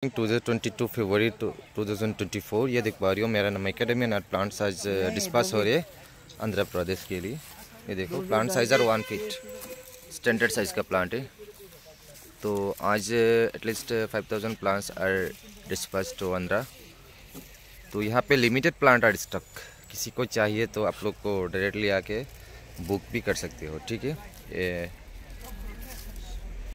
2022 फरवरी 2024। ये देख पा रही हो मेरा macadamia nut plant size dispatch हो रही है आंध्र प्रदेश के लिए। ये देखो plant size are 1 feet standard size का प्लांट है। तो आज at least 5000 plants are dispatch to Andhra. तो यहाँ पे लिमिटेड प्लांट आर स्टॉक, किसी को चाहिए तो आप लोग को डायरेक्टली आके बुक भी कर सकते हो, ठीक है।